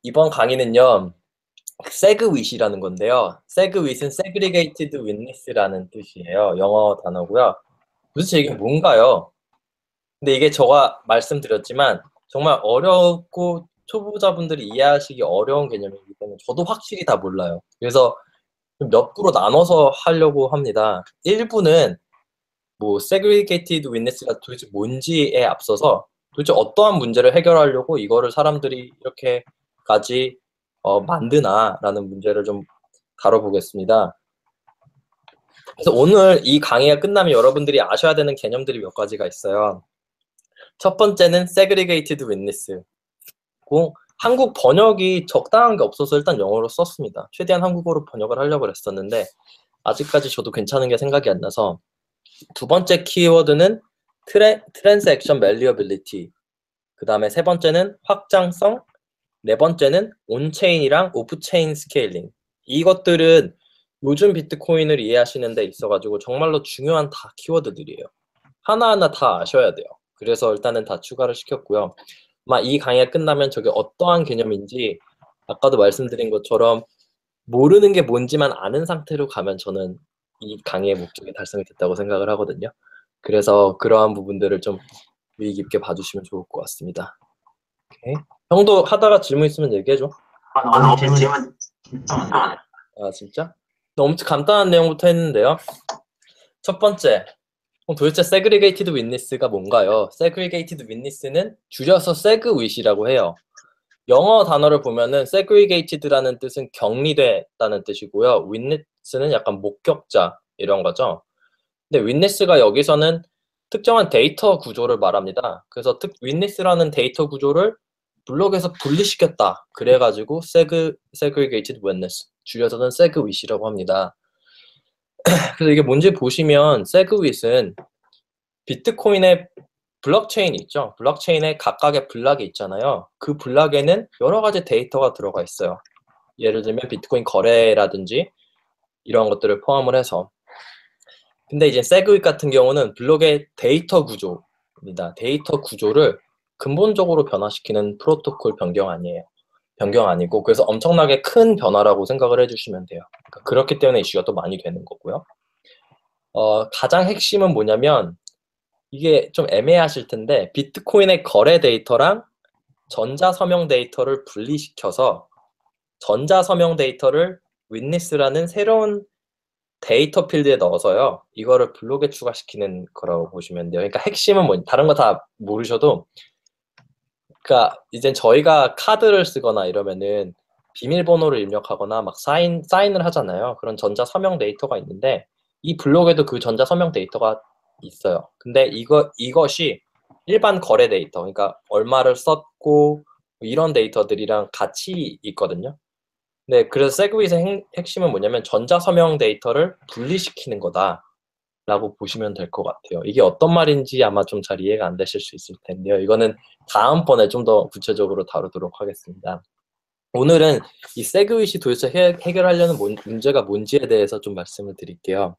이번 강의는요, 세그윗이라는 건데요. 세그윗은 Segregated Witness라는 뜻이에요. 영어 단어고요. 도대체 이게 뭔가요? 근데 이게 제가 말씀드렸지만 정말 어렵고 초보자분들이 이해하시기 어려운 개념이기 때문에 저도 확실히 다 몰라요. 그래서 몇 부로 나눠서 하려고 합니다. 1부는 뭐 Segregated Witness가 도대체 뭔지에 앞서서 도대체 어떠한 문제를 해결하려고 이거를 사람들이 이렇게까지 만드나라는 문제를 좀 다뤄보겠습니다. 그래서 오늘 이 강의가 끝나면 여러분들이 아셔야 되는 개념들이 몇 가지가 있어요. 첫 번째는 Segregated Witness고 한국 번역이 적당한 게 없어서 일단 영어로 썼습니다. 최대한 한국어로 번역을 하려고 했었는데 아직까지 저도 괜찮은 게 생각이 안 나서 두 번째 키워드는 Transaction Malleability, 그 다음에 세 번째는 확장성, 네 번째는 온체인이랑 오프체인 스케일링. 이것들은 요즘 비트코인을 이해하시는 데 있어가지고 정말로 중요한 다 키워드들이에요. 하나하나 다 아셔야 돼요. 그래서 일단은 다 추가를 시켰고요. 아마 이 강의가 끝나면 저게 어떠한 개념인지 아까도 말씀드린 것처럼 모르는 게 뭔지만 아는 상태로 가면 저는 이 강의의 목적이 달성이 됐다고 생각을 하거든요. 그래서 그러한 부분들을 좀 유의 깊게 봐주시면 좋을 것 같습니다. 오케이. 형도 하다가 질문 있으면 얘기해줘. 나 오늘 질문 진짜 많아. 아 진짜? 엄청 간단한 내용부터 했는데요. 첫 번째, 도대체 Segregated Witness가 뭔가요? Segregated Witness는 줄여서 SegWit이라고 해요. 영어 단어를 보면은 segregated라는 뜻은 격리됐다는 뜻이고요. witness는 약간 목격자 이런 거죠. 근데 witness가 여기서는 특정한 데이터 구조를 말합니다. 그래서 witness라는 데이터 구조를 블록에서 분리시켰다. 그래가지고 segregated witness, 줄여서는 segwit이라고 합니다. 그래서 이게 뭔지 보시면 segwit은 비트코인의 블록체인이 있죠. 블록체인에 각각의 블락이 있잖아요. 그 블락에는 여러 가지 데이터가 들어가 있어요. 예를 들면 비트코인 거래라든지 이런 것들을 포함을 해서. 근데 이제 세그윗 같은 경우는 블록의 데이터 구조입니다. 데이터 구조를 근본적으로 변화시키는 프로토콜 변경 아니에요. 변경 아니고, 그래서 엄청나게 큰 변화라고 생각을 해주시면 돼요. 그러니까 그렇기 때문에 이슈가 또 많이 되는 거고요. 가장 핵심은 뭐냐면 이게 좀 애매하실 텐데 비트코인의 거래 데이터랑 전자서명 데이터를 분리시켜서 전자서명 데이터를 윈니스라는 새로운 데이터 필드에 넣어서요. 이거를 블록에 추가시키는 거라고 보시면 돼요. 그러니까 핵심은 뭐 다른 거 다 모르셔도 그러니까 이제 저희가 카드를 쓰거나 이러면은 비밀번호를 입력하거나 막 사인을 하잖아요. 그런 전자서명 데이터가 있는데 이 블록에도 그 전자서명 데이터가 있어요. 근데 이것이 일반 거래 데이터, 그러니까 얼마를 썼고 이런 데이터들이랑 같이 있거든요. 네, 그래서 세그윗의 핵심은 뭐냐면 전자서명 데이터를 분리시키는 거다라고 보시면 될 것 같아요. 이게 어떤 말인지 아마 좀 잘 이해가 안 되실 수 있을 텐데요. 이거는 다음번에 좀 더 구체적으로 다루도록 하겠습니다. 오늘은 이 세그윗이 도대체 해결하려는 문제가 뭔지에 대해서 좀 말씀을 드릴게요.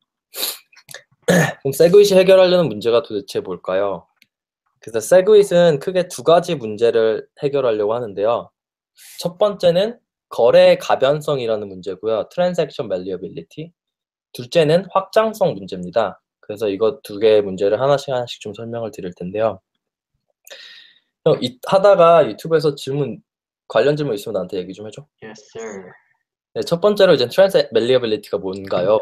그럼 세그윗이 해결하려는 문제가 도대체 뭘까요? 그래서 세그윗은 크게 두 가지 문제를 해결하려고 하는데요. 첫 번째는 거래 가변성이라는 문제고요. Transaction Malleability. 둘째는 확장성 문제입니다. 그래서 이거 두 개의 문제를 하나씩 좀 설명을 드릴 텐데요. 하다가 유튜브에서 관련 질문 있으면 나한테 얘기 좀 해줘. Yes, sir. 네, 첫 번째로 이제 Transaction Malleability가 뭔가요?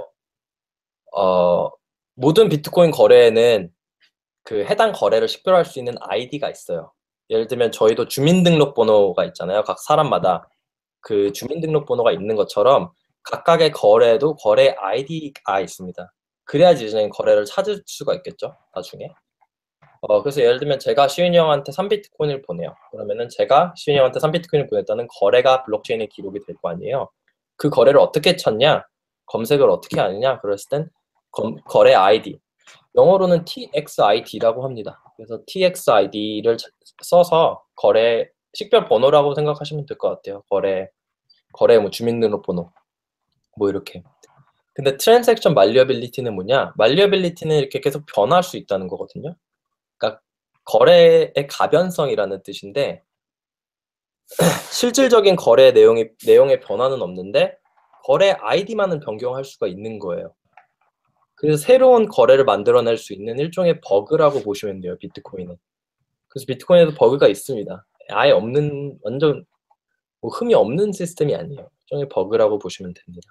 모든 비트코인 거래에는 그 해당 거래를 식별할 수 있는 아이디가 있어요. 예를 들면 저희도 주민등록번호가 있잖아요. 각 사람마다 그 주민등록번호가 있는 것처럼 각각의 거래에도 거래 아이디가 있습니다. 그래야지 이제 거래를 찾을 수가 있겠죠, 나중에. 그래서 예를 들면 제가 시윤이 형한테 3비트코인을 보내요. 그러면은 제가 시윤이 형한테 3비트코인을 보냈다는 거래가 블록체인에 기록이 될 거 아니에요. 그 거래를 어떻게 찾냐? 검색을 어떻게 하느냐? 그랬을 땐 거래 아이디. 영어로는 TXID라고 합니다. 그래서 TXID를 써서 거래 식별 번호라고 생각하시면 될 것 같아요. 거래 뭐 주민등록번호 뭐 이렇게. 근데 트랜잭션 말리어빌리티는 뭐냐? 말리어빌리티는 이렇게 계속 변할 수 있다는 거거든요. 그러니까 거래의 가변성이라는 뜻인데 실질적인 거래 내용의 변화는 없는데 거래 아이디만은 변경할 수가 있는 거예요. 그래서 새로운 거래를 만들어낼 수 있는 일종의 버그라고 보시면 돼요, 비트코인은. 그래서 비트코인에도 버그가 있습니다. 아예 없는, 완전 뭐 흠이 없는 시스템이 아니에요. 일종의 버그라고 보시면 됩니다.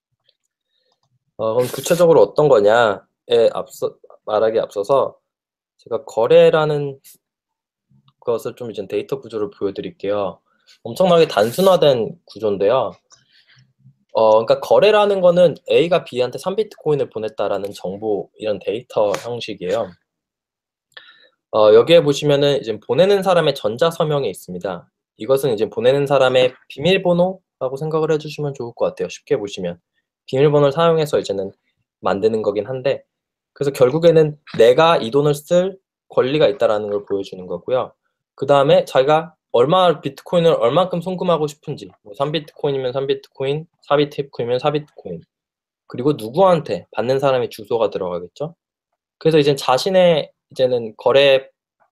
그럼 구체적으로 어떤 거냐에 말하기 앞서서 제가 거래라는 것을 좀 이제 데이터 구조를 보여드릴게요. 엄청나게 단순화된 구조인데요. 그러니까 거래라는 거는 A가 B한테 3비트코인을 보냈다라는 정보, 이런 데이터 형식이에요. 여기에 보시면은 이제 보내는 사람의 전자 서명이 있습니다. 이것은 이제 보내는 사람의 비밀번호라고 생각을 해주시면 좋을 것 같아요. 쉽게 보시면. 비밀번호를 사용해서 이제는 만드는 거긴 한데, 그래서 결국에는 내가 이 돈을 쓸 권리가 있다라는 걸 보여주는 거고요. 그 다음에 자기가 비트코인을 얼만큼 송금하고 싶은지, 뭐 3비트코인이면 3비트코인, 4비트코인이면 4비트코인, 그리고 누구한테 받는 사람의 주소가 들어가겠죠. 그래서 이제 자신의 이제는 거래를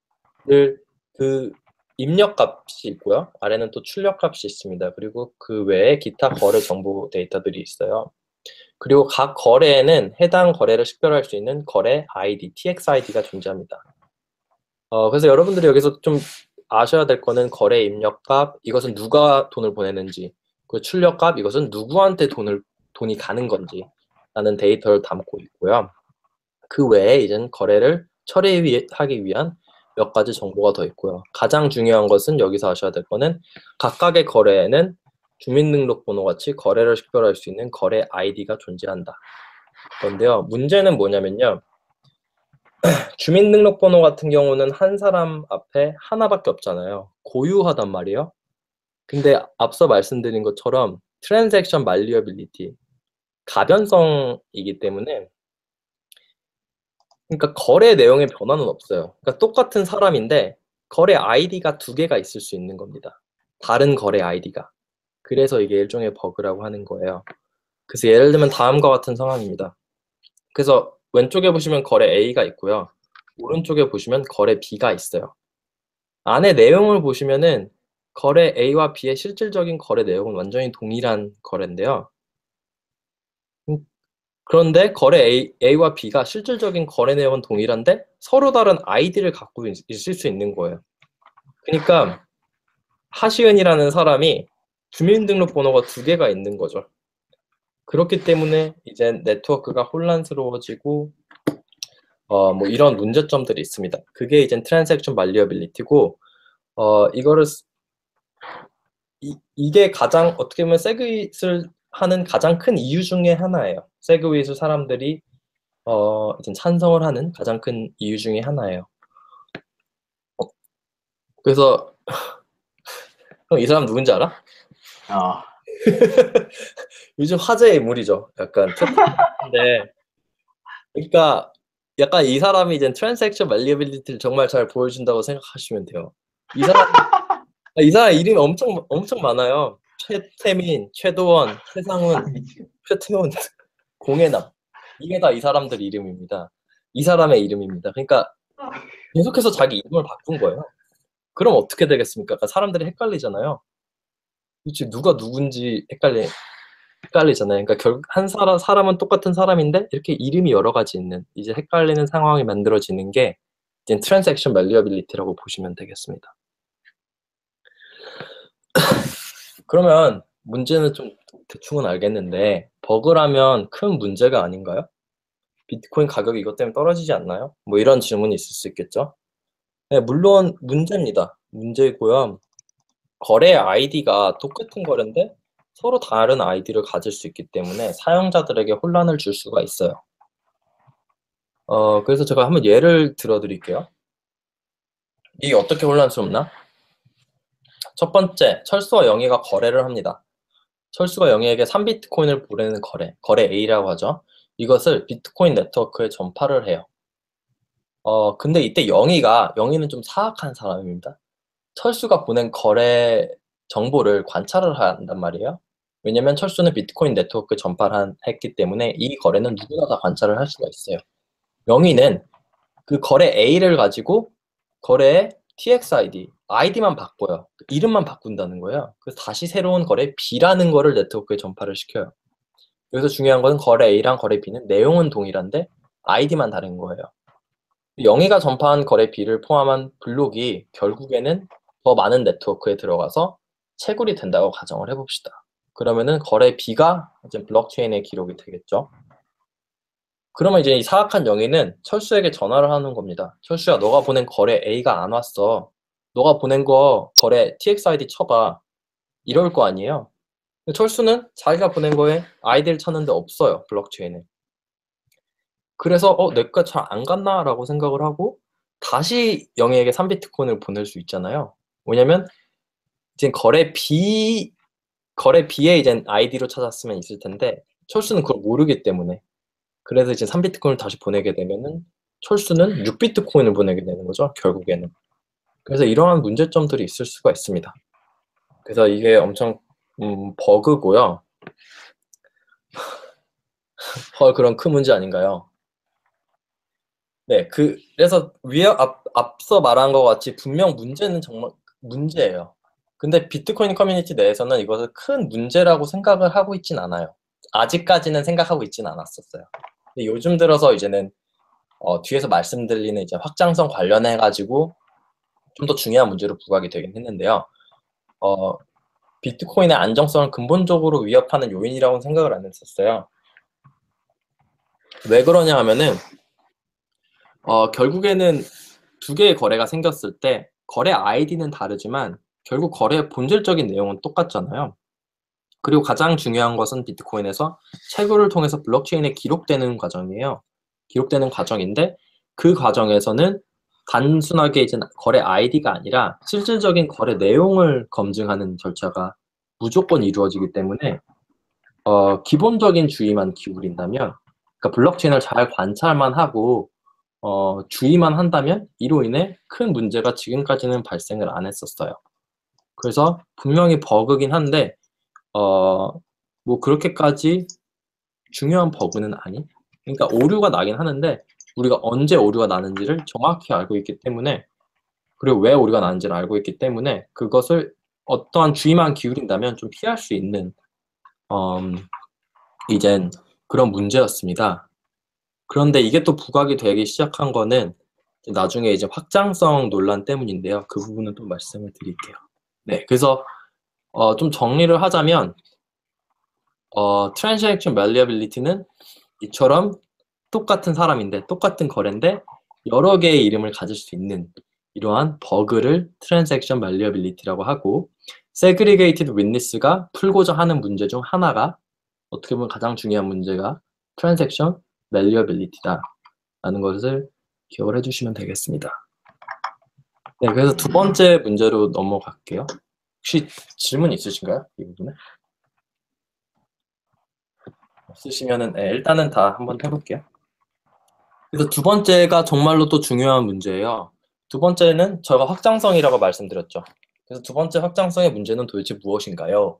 그 입력 값이 있고요. 아래는 또 출력 값이 있습니다. 그리고 그 외에 기타 거래 정보 데이터들이 있어요. 그리고 각 거래에는 해당 거래를 식별할 수 있는 거래 ID, TXID가 존재합니다. 그래서 여러분들이 여기서 좀 아셔야 될 거는 거래 입력값, 이것은 누가 돈을 보내는지, 그 출력값, 이것은 누구한테 돈이 가는 건지 라는 데이터를 담고 있고요. 그 외에 이제는 거래를 처리하기 위한 몇 가지 정보가 더 있고요. 가장 중요한 것은 여기서 아셔야 될 거는 각각의 거래에는 주민등록번호 같이 거래를 식별할 수 있는 거래 아이디가 존재한다. 그런데요, 문제는 뭐냐면요. 주민등록번호 같은 경우는 한 사람 앞에 하나밖에 없잖아요. 고유하단 말이에요. 근데 앞서 말씀드린 것처럼 트랜잭션 말리어빌리티, 가변성이기 때문에, 그러니까 거래 내용의 변화는 없어요. 그러니까 똑같은 사람인데 거래 아이디가 두 개가 있을 수 있는 겁니다. 다른 거래 아이디가. 그래서 이게 일종의 버그라고 하는 거예요. 그래서 예를 들면 다음과 같은 상황입니다. 그래서 왼쪽에 보시면 거래 A가 있고요. 오른쪽에 보시면 거래 B가 있어요. 안에 내용을 보시면은 거래 A와 B의 실질적인 거래 내용은 완전히 동일한 거래인데요. 그런데 거래 A와 B가 실질적인 거래 내용은 동일한데 서로 다른 아이디를 갖고 있을 수 있는 거예요. 그러니까 하시은이라는 사람이 주민등록번호가 두 개가 있는 거죠. 그렇기 때문에 이제 네트워크가 혼란스러워지고 뭐 이런 문제점들이 있습니다. 그게 이제 트랜잭션 말리어빌리티고 이거를 이게 가장 어떻게 보면 세그윗을 하는 가장 큰 이유 중에 하나예요. 세그윗을 사람들이 이제 찬성을 하는 가장 큰 이유 중에 하나예요. 그래서 형, 이 사람 누군지 알아? 요즘 화제의 인물이죠. 약간 근데 그러니까 약간 이 사람이 이제 트랜잭션 말리어빌리티를 정말 잘 보여준다고 생각하시면 돼요. 이 사람 이름이 엄청 많아요. 최태민, 최도원, 최상훈, 최태훈, 공해남. 이게 다 이 사람들 이름입니다. 이 사람의 이름입니다. 그러니까 계속해서 자기 이름을 바꾼 거예요. 그럼 어떻게 되겠습니까? 그러니까 사람들이 헷갈리잖아요. 그치, 누가 누군지 헷갈리잖아요. 그러니까 결국 한 사람은 똑같은 사람인데 이렇게 이름이 여러 가지 있는 이제 헷갈리는 상황이 만들어지는 게 이제 트랜잭션 말리어빌리티라고 보시면 되겠습니다. 그러면 문제는 좀 대충은 알겠는데 버그라면 큰 문제가 아닌가요? 비트코인 가격이 이것 때문에 떨어지지 않나요? 뭐 이런 질문이 있을 수 있겠죠? 네, 물론 문제입니다. 문제고요. 거래 아이디가 똑같은 거래인데 서로 다른 아이디를 가질 수 있기 때문에 사용자들에게 혼란을 줄 수가 있어요. 그래서 제가 한번 예를 들어 드릴게요. 이게 어떻게 혼란스럽나? 첫 번째, 철수와 영희가 거래를 합니다. 철수가 영희에게 3비트코인을 보내는 거래 A라고 하죠. 이것을 비트코인 네트워크에 전파를 해요. 근데 이때 영희는 좀 사악한 사람입니다. 철수가 보낸 거래 정보를 관찰을 한단 말이에요. 왜냐면 철수는 비트코인 네트워크 전파를 했기 때문에 이 거래는 누구나 다 관찰을 할 수가 있어요. 영희는 그 거래 A를 가지고 거래에 TXID, 아이디만 바꿔요. 이름만 바꾼다는 거예요. 그래서 다시 새로운 거래 B라는 거를 네트워크에 전파를 시켜요. 여기서 중요한 거는 거래 A랑 거래 B는 내용은 동일한데 아이디만 다른 거예요. 영희가 전파한 거래 B를 포함한 블록이 결국에는 더 많은 네트워크에 들어가서 채굴이 된다고 가정을 해봅시다. 그러면은 거래 B가 이제 블록체인의 기록이 되겠죠. 그러면 이제 이 사악한 영희는 철수에게 전화를 하는 겁니다. 철수야, 너가 보낸 거래 A가 안 왔어. 너가 보낸 거 거래 TXID 쳐봐. 이럴 거 아니에요. 철수는 자기가 보낸 거에 아이디를 찾는데 없어요. 블록체인에. 그래서 내가 잘 안 갔나? 라고 생각을 하고 다시 영희에게 3비트코인을 보낼 수 있잖아요. 왜냐면 이제 거래 B에 이제 아이디로 찾았으면 있을 텐데 철수는 그걸 모르기 때문에 그래서 이제 3비트코인을 다시 보내게 되면은 철수는 6비트코인을 보내게 되는 거죠. 결국에는. 그래서 이러한 문제점들이 있을 수가 있습니다. 그래서 이게 엄청 버그고요. 헐, 그런 큰 문제 아닌가요? 네, 그래서 앞서 말한 것 같이 분명 문제는 정말 문제예요. 근데 비트코인 커뮤니티 내에서는 이것을 큰 문제라고 생각을 하고 있진 않아요. 아직까지는 생각하고 있진 않았었어요. 근데 요즘 들어서 이제는 뒤에서 말씀드리는 이제 확장성 관련해 가지고 좀 더 중요한 문제로 부각이 되긴 했는데요. 비트코인의 안정성을 근본적으로 위협하는 요인이라고 생각을 안 했었어요. 왜 그러냐 하면은 결국에는 두 개의 거래가 생겼을 때 거래 아이디는 다르지만 결국 거래의 본질적인 내용은 똑같잖아요. 그리고 가장 중요한 것은 비트코인에서 채굴을 통해서 블록체인에 기록되는 과정이에요. 기록되는 과정인데 그 과정에서는 단순하게 이제 거래 아이디가 아니라 실질적인 거래 내용을 검증하는 절차가 무조건 이루어지기 때문에 기본적인 주의만 기울인다면 그러니까 블록체인을 잘 관찰만 하고 주의만 한다면 이로 인해 큰 문제가 지금까지는 발생을 안 했었어요. 그래서 분명히 버그긴 한데 뭐 그렇게까지 중요한 버그는 아닌 그러니까 오류가 나긴 하는데 우리가 언제 오류가 나는지를 정확히 알고 있기 때문에 그리고 왜 오류가 나는지를 알고 있기 때문에 그것을 어떠한 주의만 기울인다면 좀 피할 수 있는 이젠 그런 문제였습니다. 그런데 이게 또 부각이 되기 시작한 거는 나중에 이제 확장성 논란 때문인데요. 그 부분은 또 말씀을 드릴게요. 네, 그래서 좀 정리를 하자면 트랜잭션 밸리어빌리티는 이처럼 똑같은 사람인데 똑같은 거래인데 여러 개의 이름을 가질 수 있는 이러한 버그를 트랜잭션 밸리어빌리티라고 하고 세그리게이티드 윈니스가 풀고자 하는 문제 중 하나가 어떻게 보면 가장 중요한 문제가 트랜잭션 밸리어빌리티다 라는 것을 기억을 해주시면 되겠습니다. 네, 그래서 두 번째 문제로 넘어갈게요. 혹시 질문 있으신가요? 이 부분에? 없으시면은 일단은 다 한번 해볼게요. 그래서 두 번째가 정말로 또 중요한 문제예요. 두 번째는 제가 확장성이라고 말씀드렸죠. 그래서 두 번째 확장성의 문제는 도대체 무엇인가요?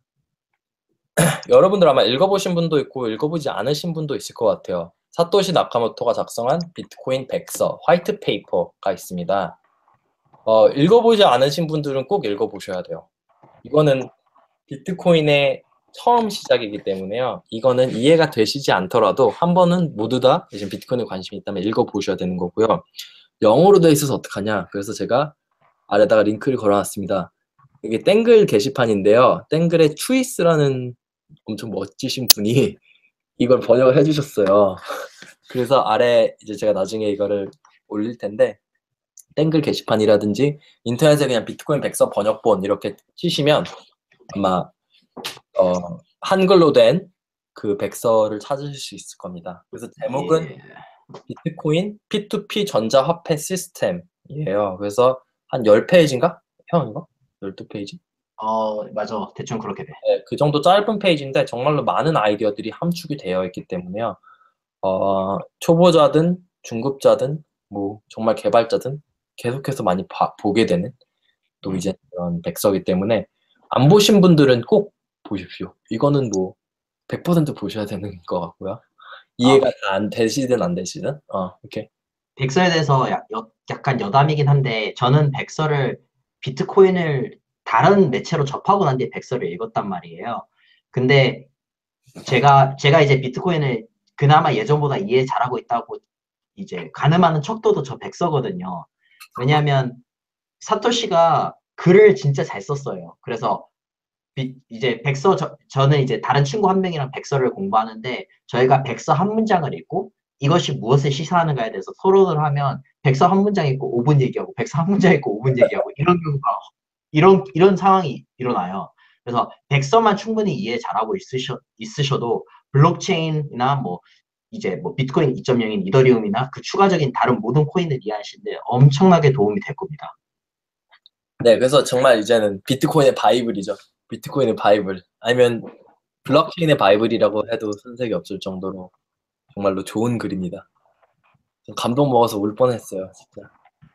여러분들 아마 읽어보신 분도 있고 읽어보지 않으신 분도 있을 것 같아요. 사토시 나카모토가 작성한 비트코인 백서, 화이트 페이퍼가 있습니다. 읽어보지 않으신 분들은 꼭 읽어보셔야 돼요. 이거는 비트코인의 처음 시작이기 때문에요. 이거는 이해가 되시지 않더라도 한 번은 모두 다 지금 비트코인에 관심이 있다면 읽어보셔야 되는 거고요. 영어로 돼 있어서 어떡하냐. 그래서 제가 아래다가 링크를 걸어놨습니다. 이게 땡글 게시판인데요. 땡글의 추이스라는 엄청 멋지신 분이 이걸 번역을 해주셨어요. 그래서 아래 이제 제가 나중에 이거를 올릴 텐데 땡글 게시판이라든지 인터넷에 그냥 비트코인 백서 번역본 이렇게 치시면 아마 한글로 된 그 백서를 찾으실 수 있을 겁니다. 그래서 제목은 비트코인 P2P 전자화폐 시스템이에요. 그래서 한 10페이지인가? 형 이거? 12페이지? 맞아. 대충 그렇게 돼. 네, 그 정도 짧은 페이지인데 정말로 많은 아이디어들이 함축이 되어 있기 때문에요. 초보자든 중급자든 뭐 정말 개발자든 계속해서 많이 보게 되는 또 이제 그런 백서이기 때문에 안 보신 분들은 꼭 보십시오. 이거는 뭐 100% 보셔야 되는 것 같고요. 이해가 다 안 되시든 안 되시든 이렇게 백서에 대해서 약간 여담이긴 한데, 저는 비트코인을 다른 매체로 접하고 난 뒤에 백서를 읽었단 말이에요. 근데 제가 이제 비트코인을 그나마 예전보다 이해 잘하고 있다고 이제 가늠하는 척도도 저 백서거든요. 왜냐하면 사토시가 글을 진짜 잘 썼어요. 그래서 이제 저는 이제 다른 친구 한 명이랑 백서를 공부하는데 저희가 백서 한 문장을 읽고 이것이 무엇을 시사하는가에 대해서 토론을 하면 백서 한 문장 읽고 5분 얘기하고 백서 한 문장 읽고 5분 얘기하고 이런 경우가 이런 상황이 일어나요. 그래서 백서만 충분히 이해 잘하고 있으셔도 블록체인이나 뭐 이제 뭐 비트코인 2.0인 이더리움이나 그 추가적인 다른 모든 코인을 이해하시는데 엄청나게 도움이 될 겁니다. 네, 그래서 정말 이제는 비트코인의 바이블이죠. 비트코인의 바이블. 아니면 블록체인의 바이블이라고 해도 손색이 없을 정도로 정말로 좋은 글입니다. 감동 먹어서 울 뻔했어요, 진짜.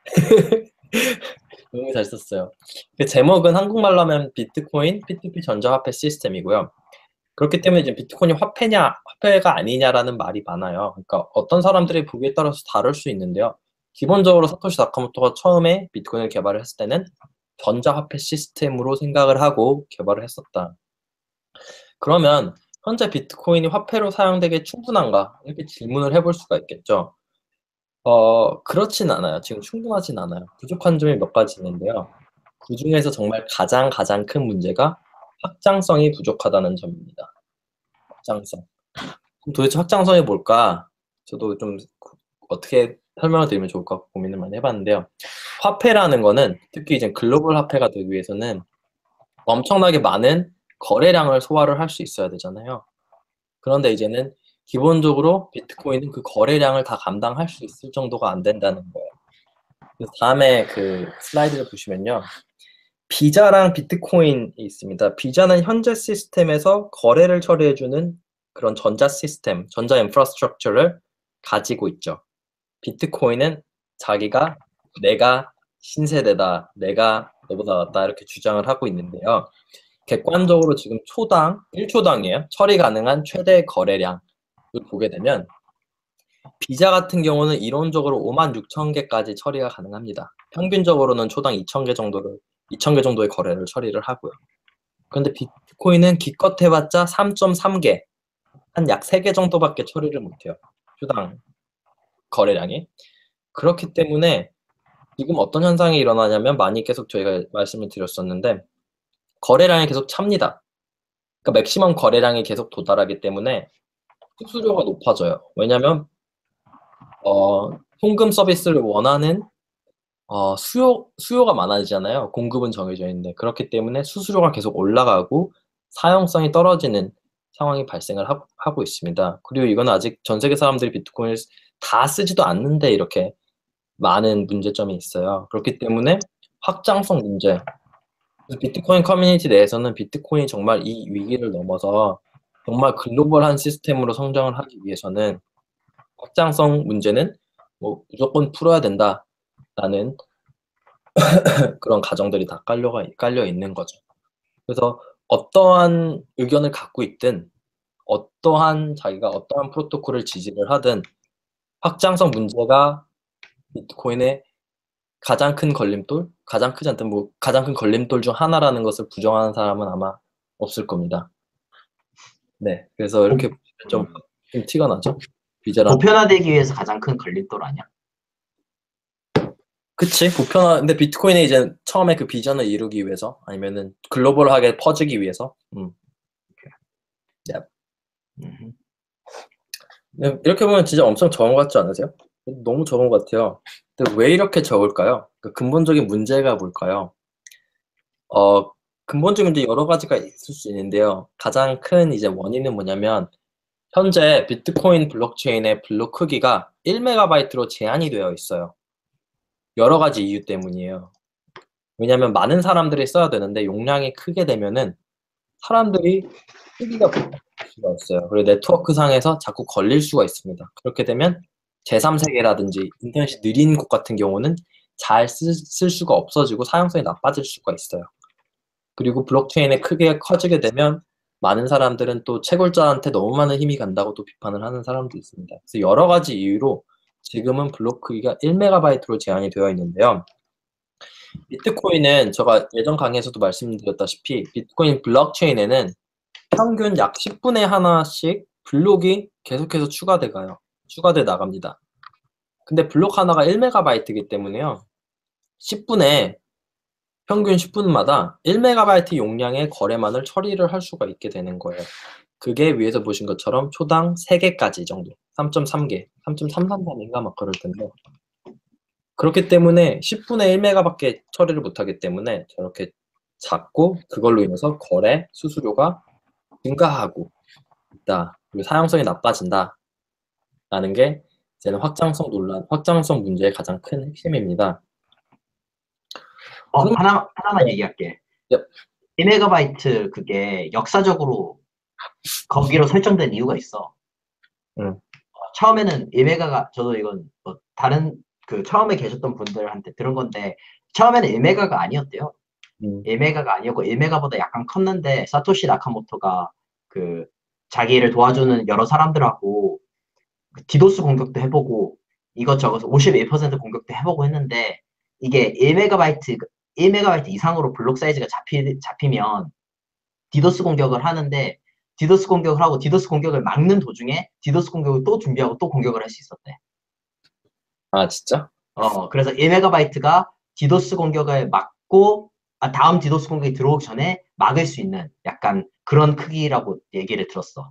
너무 잘 썼어요. 그 제목은 한국말로 하면 비트코인 P2P 전자화폐 시스템이고요. 그렇기 때문에 이제 비트코인이 화폐냐, 화폐가 아니냐라는 말이 많아요. 그러니까 어떤 사람들의 보기에 따라서 다를 수 있는데요. 기본적으로 사토시 나카모토가 처음에 비트코인을 개발을 했을 때는 전자화폐 시스템으로 생각을 하고 개발을 했었다. 그러면 현재 비트코인이 화폐로 사용되기에 충분한가? 이렇게 질문을 해볼 수가 있겠죠. 그렇진 않아요. 지금 충분하진 않아요. 부족한 점이 몇 가지 있는데요. 그 중에서 정말 가장 큰 문제가 확장성이 부족하다는 점입니다. 확장성. 그럼 도대체 확장성이 뭘까? 저도 좀 어떻게 설명을 드리면 좋을까 고민을 많이 해봤는데요. 화폐라는 거는 특히 이제 글로벌 화폐가 되기 위해서는 엄청나게 많은 거래량을 소화를 할 수 있어야 되잖아요. 그런데 이제는 기본적으로 비트코인은 그 거래량을 다 감당할 수 있을 정도가 안 된다는 거예요. 그래서 다음에 그 슬라이드를 보시면요. 비자랑 비트코인이 있습니다. 비자는 현재 시스템에서 거래를 처리해주는 그런 전자 시스템, 전자 인프라스트럭처를 가지고 있죠. 비트코인은 자기가 내가 신세대다, 내가 너보다 낫다 이렇게 주장을 하고 있는데요. 객관적으로 지금 초당, 1초당이에요. 처리 가능한 최대 거래량을 보게 되면 비자 같은 경우는 이론적으로 56,000개까지 처리가 가능합니다. 평균적으로는 초당 2,000개 정도의 거래를 처리를 하고요. 그런데 비트코인은 기껏 해봤자 3.3개, 한 약 3개 정도밖에 처리를 못해요. 초당 거래량이. 그렇기 때문에 지금 어떤 현상이 일어나냐면 많이 계속 저희가 말씀을 드렸었는데 거래량이 계속 찹니다. 그러니까 맥시멈 거래량이 계속 도달하기 때문에 수수료가 높아져요. 왜냐하면 송금 서비스를 원하는 수요가 많아지잖아요. 공급은 정해져 있는데 그렇기 때문에 수수료가 계속 올라가고 사용성이 떨어지는 상황이 발생을 하고 있습니다. 그리고 이건 아직 전 세계 사람들이 비트코인을 다 쓰지도 않는데 이렇게 많은 문제점이 있어요. 그렇기 때문에 확장성 문제. 비트코인 커뮤니티 내에서는 비트코인이 정말 이 위기를 넘어서 정말 글로벌한 시스템으로 성장을 하기 위해서는 확장성 문제는 뭐 무조건 풀어야 된다라는 그런 가정들이 다 깔려 있는 거죠. 그래서 어떠한 의견을 갖고 있든 자기가 어떠한 프로토콜을 지지를 하든 확장성 문제가 비트코인의 가장 큰 걸림돌? 가장 크지 않든 뭐 가장 큰 걸림돌 중 하나라는 것을 부정하는 사람은 아마 없을 겁니다. 네, 그래서 이렇게 좀 티가 나죠? 비자랑. 보편화되기 위해서 가장 큰 걸림돌 아니야? 그치? 근데 비트코인이 이제 처음에 그 비전을 이루기 위해서 아니면은 글로벌하게 퍼지기 위해서. 네. 이렇게 보면 진짜 엄청 적은 것 같지 않으세요? 너무 적은 것 같아요. 근데 왜 이렇게 적을까요? 그 근본적인 문제가 뭘까요? 근본적인 문제 여러 가지가 있을 수 있는데요. 가장 큰 이제 원인은 뭐냐면 현재 비트코인 블록체인의 블록 크기가 1MB로 제한이 되어 있어요. 여러 가지 이유 때문이에요. 왜냐하면 많은 사람들이 써야 되는데 용량이 크게 되면은 사람들이 크기가 부족할 수가 있어요. 그리고 네트워크 상에서 자꾸 걸릴 수가 있습니다. 그렇게 되면 제3세계라든지 인터넷이 느린 곳 같은 경우는 잘 쓸 수가 없어지고 사용성이 나빠질 수가 있어요. 그리고 블록체인의 크기가 커지게 되면 많은 사람들은 또 채굴자한테 너무 많은 힘이 간다고 또 비판을 하는 사람도 있습니다. 그래서 여러 가지 이유로 지금은 블록 크기가 1MB로 제한이 되어 있는데요. 비트코인은 제가 예전 강의에서도 말씀드렸다시피 비트코인 블록체인에는 평균 약 10분에 하나씩 블록이 계속해서 추가돼 나갑니다. 근데 블록 하나가 1MB이기 때문에요. 10분에 평균 10분마다 1MB 용량의 거래만을 처리를 할 수가 있게 되는 거예요. 그게 위에서 보신 것처럼 초당 3개까지 정도, 3.3개, 3.333인가 막 그럴 텐데 그렇기 때문에 10분에 1MB밖에 처리를 못하기 때문에 저렇게 작고 그걸로 인해서 거래 수수료가 증가하고 있다. 그리고 사용성이 나빠진다. 라는 게 이제는 확장성 문제의 가장 큰 핵심입니다. 그럼 하나만 얘기할게. 네. 1MB 그게 역사적으로 거기로 설정된 이유가 있어. 처음에는 1메가가 저도 이건 뭐 다른 처음에 계셨던 분들한테 들은 건데 처음에는 1메가가 아니었대요. 1메가가 아니었고 1메가보다 약간 컸는데 사토시 나카모토가 그 자기를 도와주는 여러 사람들하고 디도스 공격도 해보고 이것저것 51% 공격도 해보고 했는데 이게 1메가바이트 이상으로 블록 사이즈가 잡히면 디도스 공격을 하는데 디도스 공격을 하고 디도스 공격을 막는 도중에 디도스 공격을 또 준비하고 또 공격을 할 수 있었대. 아 진짜? 그래서 1메가바이트가 디도스 공격을 막고 다음 디도스 공격이 들어오기 전에 막을 수 있는 약간 그런 크기라고 얘기를 들었어.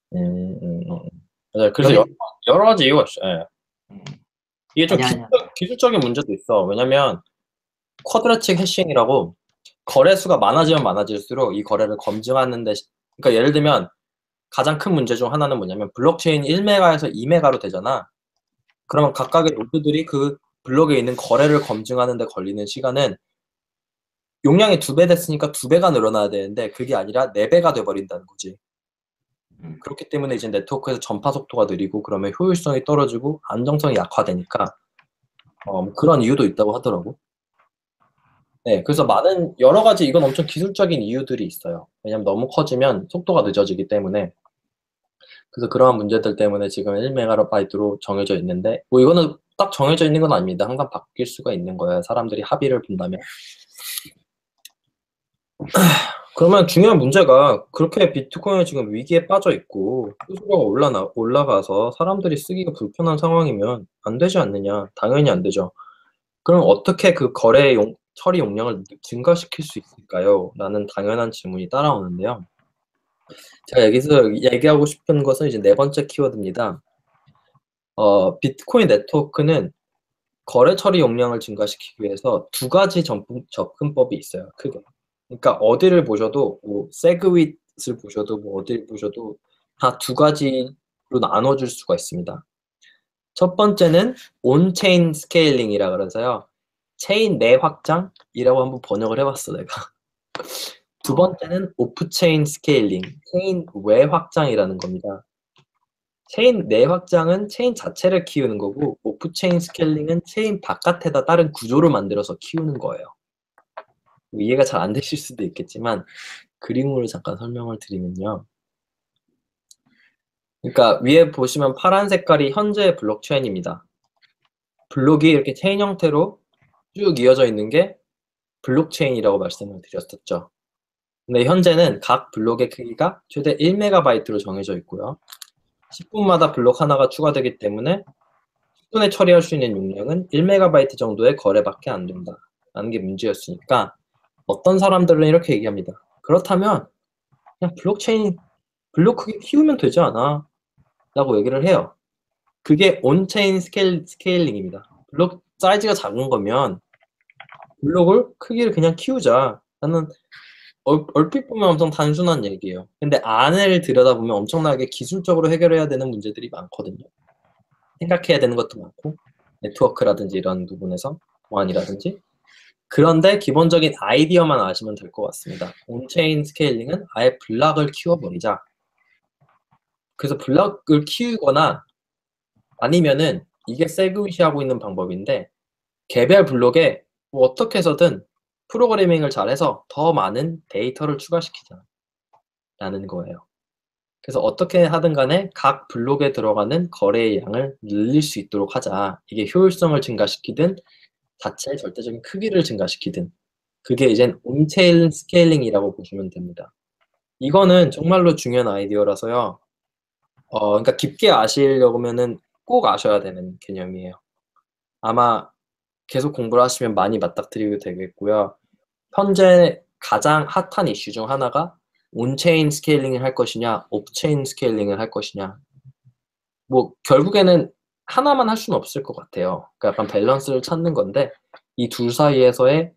맞아요. 그래서 여러 가지 이유가 있어요. 이게 좀 아니야. 기술적인 문제도 있어. 왜냐면 쿼드라틱 해싱이라고 거래수가 많아지면 많아질수록 이 거래를 검증하는데 그러니까 예를 들면 가장 큰 문제 중 하나는 뭐냐면 블록체인이 1메가에서 2메가로 되잖아. 그러면 각각의 노드들이 그 블록에 있는 거래를 검증하는 데 걸리는 시간은 용량이 2배 됐으니까 2배가 늘어나야 되는데 그게 아니라 4배가 돼버린다는 거지. 그렇기 때문에 이제 네트워크에서 전파 속도가 느리고 그러면 효율성이 떨어지고 안정성이 약화되니까 뭐 그런 이유도 있다고 하더라고. 네, 그래서 여러 가지 이건 엄청 기술적인 이유들이 있어요. 왜냐면 너무 커지면 속도가 늦어지기 때문에. 그래서 그러한 문제들 때문에 지금 1MB로 정해져 있는데 뭐 이거는 딱 정해져 있는 건 아닙니다. 항상 바뀔 수가 있는 거예요. 사람들이 합의를 본다면. 그러면 중요한 문제가 그렇게 비트코인이 지금 위기에 빠져 있고 수수료가 올라가서 사람들이 쓰기가 불편한 상황이면 안 되지 않느냐? 당연히 안 되죠. 그럼 어떻게 그 처리 용량을 증가시킬 수 있을까요? 라는 당연한 질문이 따라오는데요. 제가 여기서 얘기하고 싶은 것은 이제 4번째 키워드입니다. 비트코인 네트워크는 거래 처리 용량을 증가시키기 위해서 2가지 접근법이 있어요. 크게. 그러니까 어디를 보셔도 뭐 세그윗을 보셔도 뭐 어디를 보셔도 다 2가지로 나눠줄 수가 있습니다. 첫 번째는 온체인 스케일링이라 그래서요. 체인 내 확장이라고 한번 번역을 해봤어 내가. 두 번째는 오프체인 스케일링, 체인 외 확장이라는 겁니다. 체인 내 확장은 체인 자체를 키우는 거고 오프체인 스케일링은 체인 바깥에다 다른 구조를 만들어서 키우는 거예요. 이해가 잘 안 되실 수도 있겠지만 그림으로 잠깐 설명을 드리면요. 그러니까 위에 보시면 파란 색깔이 현재의 블록체인입니다. 블록이 이렇게 체인 형태로 쭉 이어져 있는 게 블록체인이라고 말씀을 드렸었죠. 근데 현재는 각 블록의 크기가 최대 1MB로 정해져 있고요. 10분마다 블록 하나가 추가되기 때문에 10분에 처리할 수 있는 용량은 1MB 정도의 거래밖에 안 된다. 라는 게 문제였으니까 어떤 사람들은 이렇게 얘기합니다. 그렇다면 그냥 블록 크기 키우면 되지 않아? 라고 얘기를 해요. 그게 온체인 스케일링입니다. 블록 사이즈가 작은 거면 블록을 크기를 그냥 키우자. 라는 얼핏 보면 엄청 단순한 얘기예요. 근데 안을 들여다보면 엄청나게 기술적으로 해결해야 되는 문제들이 많거든요. 생각해야 되는 것도 많고 네트워크라든지 이런 부분에서 보안이라든지 그런데 기본적인 아이디어만 아시면 될 것 같습니다. 온체인 스케일링은 아예 블록을 키워버리자. 그래서 블록을 키우거나 아니면은 이게 세그윗이 하고 있는 방법인데 개별 블록에 뭐 어떻게 해서든 프로그래밍을 잘해서 더 많은 데이터를 추가시키자 라는 거예요. 그래서 어떻게 하든 간에 각 블록에 들어가는 거래의 양을 늘릴 수 있도록 하자. 이게 효율성을 증가시키든 자체의 절대적인 크기를 증가시키든 그게 이젠 온체인 스케일링이라고 보시면 됩니다. 이거는 정말로 중요한 아이디어라서요. 그러니까 깊게 아시려면은 꼭 아셔야 되는 개념이에요. 아마 계속 공부를 하시면 많이 맞닥뜨리게 되겠고요. 현재 가장 핫한 이슈 중 하나가 온체인 스케일링을 할 것이냐, 오프체인 스케일링을 할 것이냐. 뭐 결국에는 하나만 할 수는 없을 것 같아요. 그러니까 약간 밸런스를 찾는 건데 이 둘 사이에서의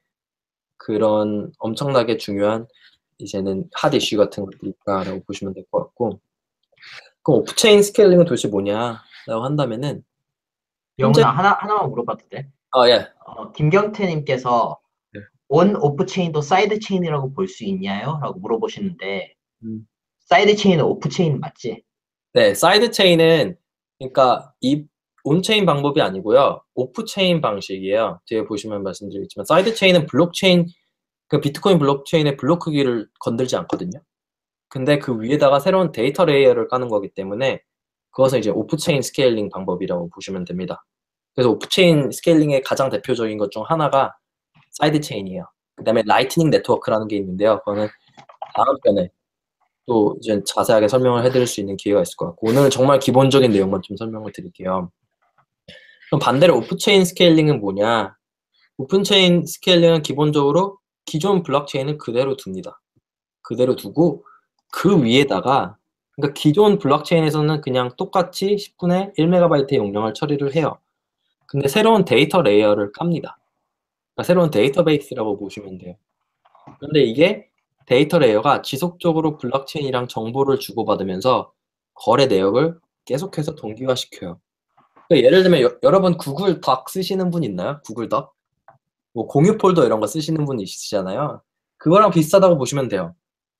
그런 엄청나게 중요한 이제는 핫 이슈 같은 것들이 있다라고 보시면 될 것 같고 그럼 오프체인 스케일링은 도대체 뭐냐라고 한다면은 현재 영훈아, 하나만 물어봐도 돼? 예. 김경태님께서 네. 온 오프 체인도 사이드 체인이라고 볼 수 있냐요? 라고 물어보시는데, 음. 사이드 체인은 오프 체인 맞지? 네, 사이드 체인은 그러니까 이 온체인 방법이 아니고요. 오프체인 방식이에요. 뒤에 보시면 말씀드리겠지만 사이드 체인은 블록체인 그 비트코인 블록체인의 블록 크기를 건들지 않거든요. 근데 그 위에다가 새로운 데이터 레이어를 까는 거기 때문에 그것은 이제 오프체인 스케일링 방법이라고 보시면 됩니다. 그래서 오프체인 스케일링의 가장 대표적인 것 중 하나가 사이드 체인이에요. 그다음에 라이트닝 네트워크라는 게 있는데요. 그거는 다음 편에 또 이제 자세하게 설명을 해드릴 수 있는 기회가 있을 것 같고 오늘은 정말 기본적인 내용만 좀 설명을 드릴게요. 그럼 반대로 오프체인 스케일링은 뭐냐? 오픈체인 스케일링은 기본적으로 기존 블록체인을 그대로 둡니다. 그대로 두고 그 위에다가 그러니까 기존 블록체인에서는 그냥 똑같이 10분의 1MB의 용량을 처리를 해요. 근데 새로운 데이터 레이어를 깝니다. 그러니까 새로운 데이터베이스라고 보시면 돼요. 그런데 이게 데이터 레이어가 지속적으로 블록체인이랑 정보를 주고받으면서 거래 내역을 계속해서 동기화시켜요. 그러니까 예를 들면 여러분 구글 덕 쓰시는 분 있나요? 구글 덕? 뭐 공유 폴더 이런 거 쓰시는 분 있으시잖아요. 그거랑 비슷하다고 보시면 돼요.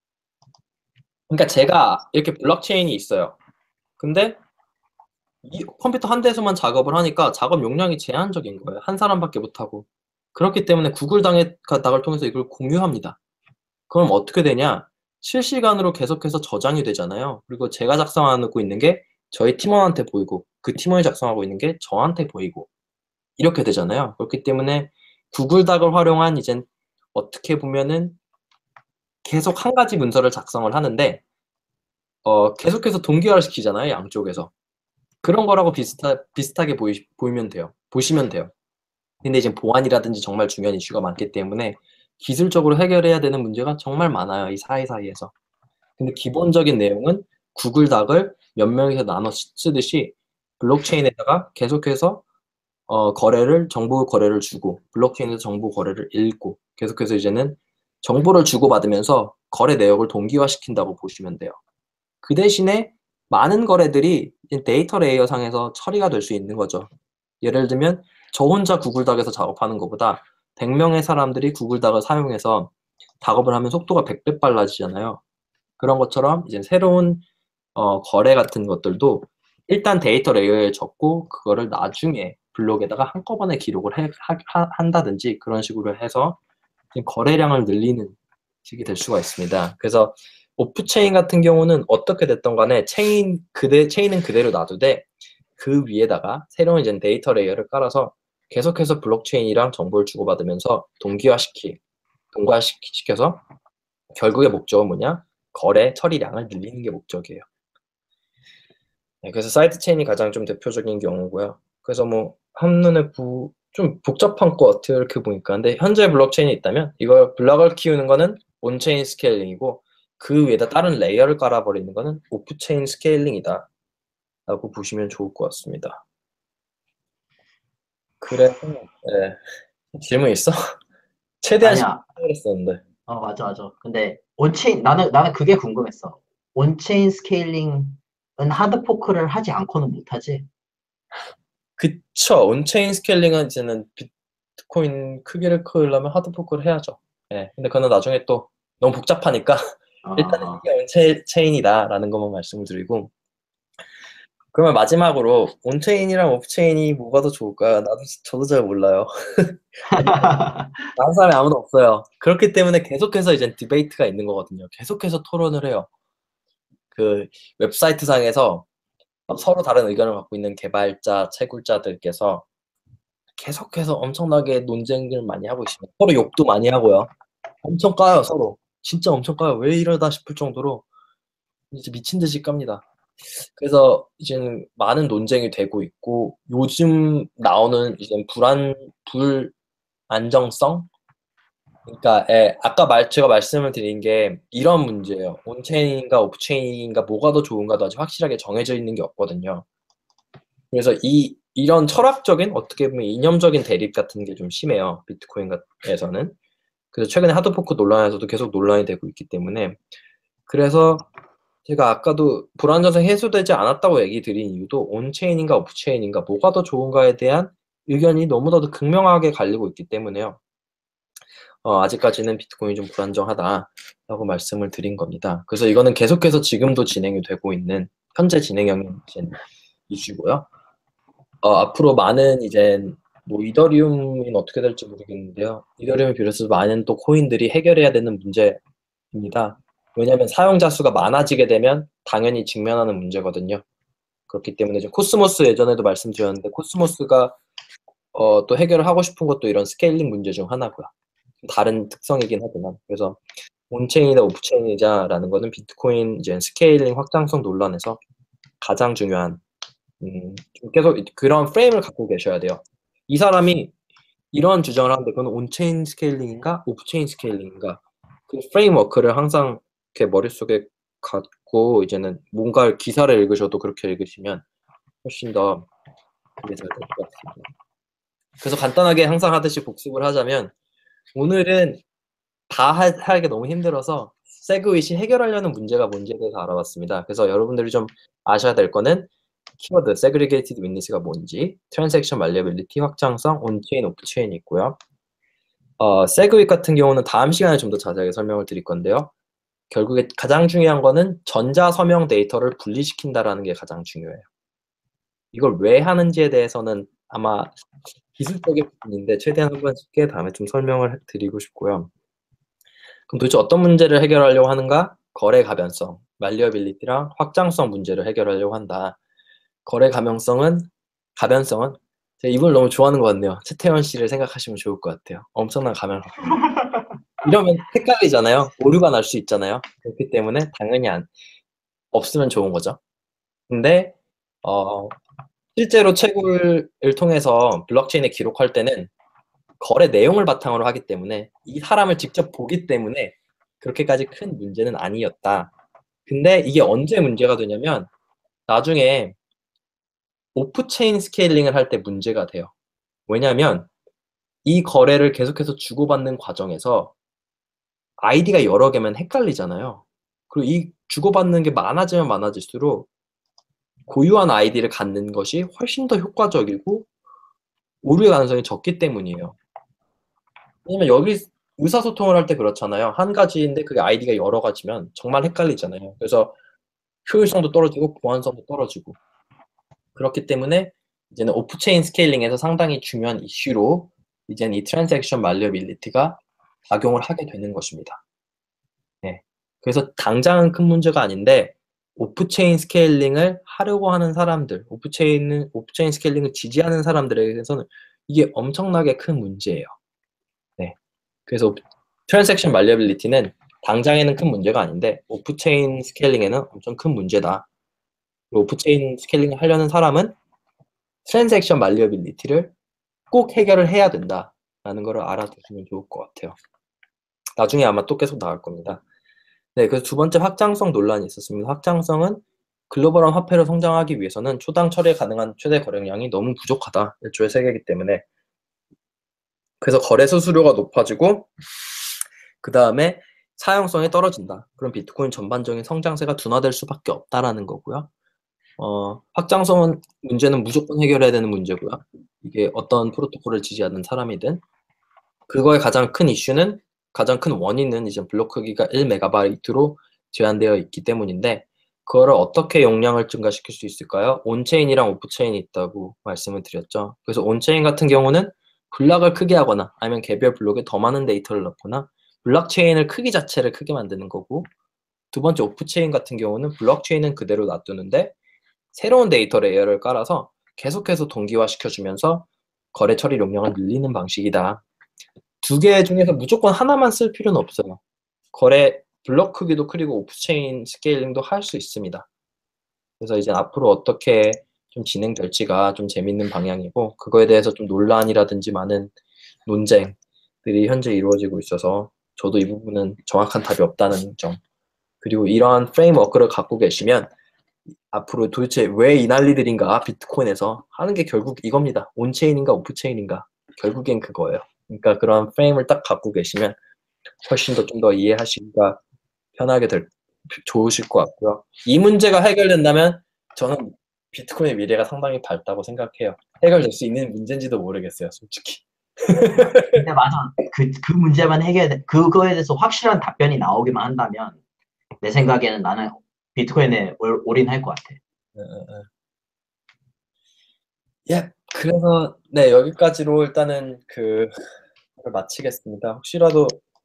그러니까 제가 이렇게 블록체인이 있어요. 근데 이 컴퓨터 한 대에서만 작업을 하니까 작업 용량이 제한적인 거예요. 한 사람밖에 못하고. 그렇기 때문에 구글 닥을 통해서 이걸 공유합니다. 그럼 어떻게 되냐? 실시간으로 계속해서 저장이 되잖아요. 그리고 제가 작성하고 있는 게 저희 팀원한테 보이고 그 팀원이 작성하고 있는 게 저한테 보이고 이렇게 되잖아요. 그렇기 때문에 구글 닥을 활용한 이젠 어떻게 보면은 계속 한 가지 문서를 작성을 하는데 계속해서 동기화를 시키잖아요. 양쪽에서. 그런 거라고 비슷하게 보이면 돼요. 보시면 돼요. 근데 이제 보안이라든지 정말 중요한 이슈가 많기 때문에 기술적으로 해결해야 되는 문제가 정말 많아요. 이 사이사이에서. 근데 기본적인 내용은 구글 닥을 몇 명이서 나눠 쓰듯이 블록체인에다가 계속해서 정보 거래를 주고 블록체인에서 정보 거래를 읽고 계속해서 이제는 정보를 주고받으면서 거래 내역을 동기화시킨다고 보시면 돼요. 그 대신에 많은 거래들이 데이터 레이어 상에서 처리가 될 수 있는 거죠. 예를 들면 저 혼자 구글 닥에서 작업하는 것보다 100명의 사람들이 구글 닥을 사용해서 작업을 하면 속도가 100배 빨라지잖아요. 그런 것처럼 이제 새로운 거래 같은 것들도 일단 데이터 레이어에 적고 그거를 나중에 블록에다가 한꺼번에 기록을 한다든지 그런 식으로 해서 거래량을 늘리는 식이 될 수가 있습니다. 그래서 오프체인 같은 경우는 어떻게 됐던 간에 체인은 그대로 놔두되 그 위에다가 새로운 이제 데이터 레이어를 깔아서 계속해서 블록체인이랑 정보를 주고받으면서 동기화시켜서 결국의 목적은 뭐냐? 거래 처리량을 늘리는 게 목적이에요. 네, 그래서 사이드 체인이 가장 좀 대표적인 경우고요. 그래서 뭐 한눈에 좀 복잡한 것 같아요. 이렇게 보니까. 근데 현재 블록체인이 있다면 이걸 블록을 키우는 거는 온체인 스케일링이고 그 위에다 다른 레이어를 깔아버리는 거는 오프체인 스케일링이다. 라고 보시면 좋을 것 같습니다. 그래서 네. 질문 있어? 최대한 쉽게 아니야. 했었는데. 맞아, 맞아. 근데 온체인, 나는 그게 궁금했어. 온체인 스케일링은 하드포크를 하지 않고는 못하지? 그쵸. 온체인 스케일링은 이제는 비트코인 크기를 크려면 하드포크를 해야죠. 네. 근데 그건 나중에 또 너무 복잡하니까 일단은 어, 이게 온체인이다라는 것만 말씀을 드리고 그러면 마지막으로 온체인이랑 오프체인이 뭐가 더 좋을까요? 저도 잘 몰라요. 아는 사람이 아무도 없어요. 그렇기 때문에 계속해서 이제 디베이트가 있는 거거든요. 계속해서 토론을 해요. 그 웹사이트 상에서 서로 다른 의견을 갖고 있는 개발자, 채굴자들께서 계속해서 엄청나게 논쟁을 많이 하고 있습니다. 서로 욕도 많이 하고요. 엄청 까요, 서로. 진짜 엄청 까요. 왜 이러다 싶을 정도로 이제 미친 듯이 깝니다. 그래서 이제는 많은 논쟁이 되고 있고, 요즘 나오는 이제 불안정성? 그러니까 아까 제가 말씀을 드린 게 이런 문제예요. 온체인인가 오프체인인가 뭐가 더 좋은가도 아직 확실하게 정해져 있는 게 없거든요. 그래서 이런 철학적인 어떻게 보면 이념적인 대립 같은 게 좀 심해요. 비트코인에서는. 그래서 최근에 하드포크 논란에서도 계속 논란이 되고 있기 때문에, 그래서 제가 아까도 불안정성이 해소되지 않았다고 얘기 드린 이유도 온체인인가 오프체인인가 뭐가 더 좋은가에 대한 의견이 너무나도 극명하게 갈리고 있기 때문에요. 아직까지는 비트코인이 좀 불안정하다라고 말씀을 드린 겁니다. 그래서 이거는 계속해서 지금도 진행이 되고 있는 현재 진행형인 이슈고요. 앞으로 많은 이제 뭐 이더리움은 어떻게 될지 모르겠는데요. 이더리움을 비롯해서 많은 또 코인들이 해결해야 되는 문제입니다. 왜냐하면 사용자 수가 많아지게 되면 당연히 직면하는 문제거든요. 그렇기 때문에 이제 코스모스 예전에도 말씀드렸는데 코스모스가 또 해결을 하고 싶은 것도 이런 스케일링 문제 중 하나고요. 다른 특성이긴 하지만, 그래서 온체인이다 오프체인이자라는 거는 비트코인 이제 스케일링 확장성 논란에서 가장 중요한 좀 계속 그런 프레임을 갖고 계셔야 돼요. 이 사람이 이런 주장을 하는데 그건 온체인 스케일링인가 오프체인 스케일링인가, 그 프레임워크를 항상 이렇게 머릿속에 갖고 이제는 뭔가 기사를 읽으셔도 그렇게 읽으시면 훨씬 더 그게 잘 될 것 같습니다. 그래서 간단하게 항상 하듯이 복습을 하자면, 오늘은 다 하기 너무 힘들어서 세그윗이 해결하려는 문제가 뭔지에 대해서 알아봤습니다. 그래서 여러분들이 좀 아셔야 될 거는 키워드, segregated witness가 뭔지, transaction malleability, 확장성, 온체인, 오프체인이 있고요. 세그윗 같은 경우는 다음 시간에 좀 더 자세하게 설명을 드릴 건데요. 결국에 가장 중요한 거는 전자 서명 데이터를 분리시킨다라는 게 가장 중요해요. 이걸 왜 하는지에 대해서는 아마 기술적인 부분인데 최대한 한번 쉽게 다음에 좀 설명을 드리고 싶고요. 그럼 도대체 어떤 문제를 해결하려고 하는가? 거래 가변성, 말리어빌리티랑 확장성 문제를 해결하려고 한다. 거래 가변성은 제가 이분을 너무 좋아하는 것 같네요. 최태원 씨를 생각하시면 좋을 것 같아요. 엄청난 가면 이러면 헷갈리잖아요. 오류가 날 수 있잖아요. 그렇기 때문에 당연히 없으면 좋은 거죠. 근데 실제로 채굴을 통해서 블록체인에 기록할 때는 거래 내용을 바탕으로 하기 때문에 이 사람을 직접 보기 때문에 그렇게까지 큰 문제는 아니었다. 근데 이게 언제 문제가 되냐면 나중에 오프체인 스케일링을 할 때 문제가 돼요. 왜냐하면 이 거래를 계속해서 주고받는 과정에서 아이디가 여러 개면 헷갈리잖아요. 그리고 이 주고받는 게 많아지면 많아질수록 고유한 아이디를 갖는 것이 훨씬 더 효과적이고 오류의 가능성이 적기 때문이에요. 왜냐면 여기 의사소통을 할 때 그렇잖아요. 한 가지인데 그게 아이디가 여러 가지면 정말 헷갈리잖아요. 그래서 효율성도 떨어지고 보안성도 떨어지고, 그렇기 때문에 이제는 오프체인 스케일링에서 상당히 중요한 이슈로 이제는 이 트랜잭션 말리어빌리티가 작용을 하게 되는 것입니다. 네. 그래서 당장은 큰 문제가 아닌데 오프체인 스케일링을 하려고 하는 사람들, 오프체인 스케일링을 지지하는 사람들에게서는 이게 엄청나게 큰 문제예요. 네. 그래서 트랜잭션 말리어빌리티는 당장에는 큰 문제가 아닌데 오프체인 스케일링에는 엄청 큰 문제다. 오프체인 스케일링을 하려는 사람은 트랜잭션 말리어빌리티를 꼭 해결을 해야 된다라는 걸 알아두시면 좋을 것 같아요. 나중에 아마 또 계속 나올 겁니다. 네, 그래서 두 번째 확장성 논란이 있었습니다. 확장성은 글로벌한 화폐로 성장하기 위해서는 초당 처리 가능한 최대 거래량이 너무 부족하다. 1조의 세계이기 때문에. 그래서 거래 수수료가 높아지고 그 다음에 사용성이 떨어진다. 그럼 비트코인 전반적인 성장세가 둔화될 수밖에 없다라는 거고요. 확장성 문제는 무조건 해결해야 되는 문제고요. 이게 어떤 프로토콜을 지지하는 사람이든. 그거의 가장 큰 이슈는, 가장 큰 원인은 이제 블록 크기가 1MB로 제한되어 있기 때문인데, 그거를 어떻게 용량을 증가시킬 수 있을까요? 온체인이랑 오프체인이 있다고 말씀을 드렸죠. 그래서 온체인 같은 경우는 블록을 크게 하거나 아니면 개별 블록에 더 많은 데이터를 넣거나 블록체인을 크기 자체를 크게 만드는 거고, 두 번째 오프체인 같은 경우는 블록체인은 그대로 놔두는데 새로운 데이터 레이어를 깔아서 계속해서 동기화시켜주면서 거래 처리 용량을 늘리는 방식이다. 두 개 중에서 무조건 하나만 쓸 필요는 없어요. 블록 크기도 크고 오프체인 스케일링도 할 수 있습니다. 그래서 이제 앞으로 어떻게 좀 진행될지가 좀 재밌는 방향이고, 그거에 대해서 좀 논란이라든지 많은 논쟁들이 현재 이루어지고 있어서 저도 이 부분은 정확한 답이 없다는 점, 그리고 이러한 프레임워크를 갖고 계시면 앞으로 도대체 왜 이 난리들인가 비트코인에서 하는 게 결국 이겁니다. 온체인인가 오프체인인가, 결국엔 그거예요. 그러니까 그런 프레임을 딱 갖고 계시면 훨씬 더 좀 더 이해하시기가 편하게 좋으실 것 같고요. 이 문제가 해결된다면 저는 비트코인의 미래가 상당히 밝다고 생각해요. 해결될 수 있는 문제인지도 모르겠어요, 솔직히. 근데 맞아. 그 문제만 그거에 대해서 확실한 답변이 나오기만 한다면 내 생각에는 나는 비트코인에 올인할 것 같아. 예, 그래서 네, 여기까지로 일단은 마치겠습니다. 혹시라도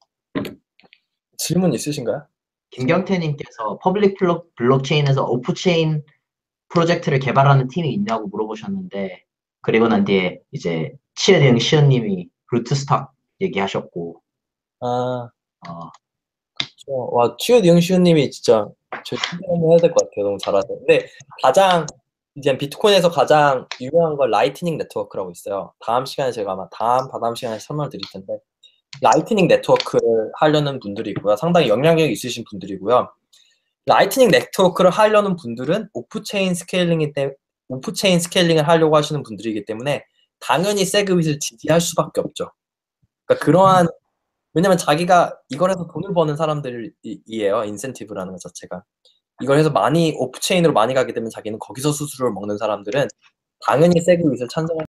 질문 있으신가요? 김경태님께서 퍼블릭 블록체인에서 오프체인 프로젝트를 개발하는 팀이 있냐고 물어보셨는데, 그리고 난 뒤에 이제 치에대응 시연님이 루트스탁 얘기하셨고, 아, 어, 와, 추유니응슈님이 진짜 저희 팀장님 해야 될 것 같아요. 너무 잘하세요. 근데 이제 비트코인에서 가장 유명한 건 라이트닝 네트워크라고 있어요. 다음 시간에 제가 아마 다다음 시간에 설명을 드릴 텐데, 라이트닝 네트워크를 하려는 분들이 있고요. 상당히 영향력 있으신 분들이고요. 라이트닝 네트워크를 하려는 분들은 오프체인 스케일링을 하려고 하시는 분들이기 때문에 당연히 세그윗을 지지할 수밖에 없죠. 그러니까 왜냐면 자기가 이걸 해서 돈을 버는 사람들이에요. 인센티브라는 것 자체가. 이걸 해서 오프체인으로 많이 가게 되면 자기는 거기서 수수료를 먹는 사람들은 당연히 세그윗을 찬성할